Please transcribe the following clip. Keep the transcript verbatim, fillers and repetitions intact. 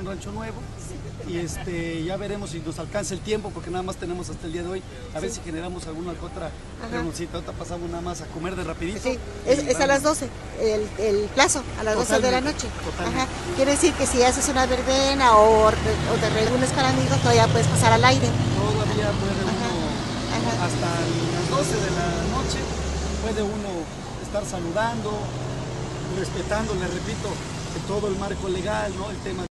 en Rancho Nuevo. Y este, ya veremos si nos alcanza el tiempo, porque nada más tenemos hasta el día de hoy. A ver Sí. si generamos alguna que otra reunioncita. Ahorita pasamos nada más a comer de rapidito. Sí, es, es a las doce, el, el plazo, a las doce de la noche. Ajá. Quiere decir que si haces una verbena o, o te reúnes con amigos, todavía puedes pasar al aire. Todavía puede uno, Ajá. Ajá. hasta las doce de la noche, puede uno estar saludando, respetando, le repito, todo el marco legal, ¿no? El tema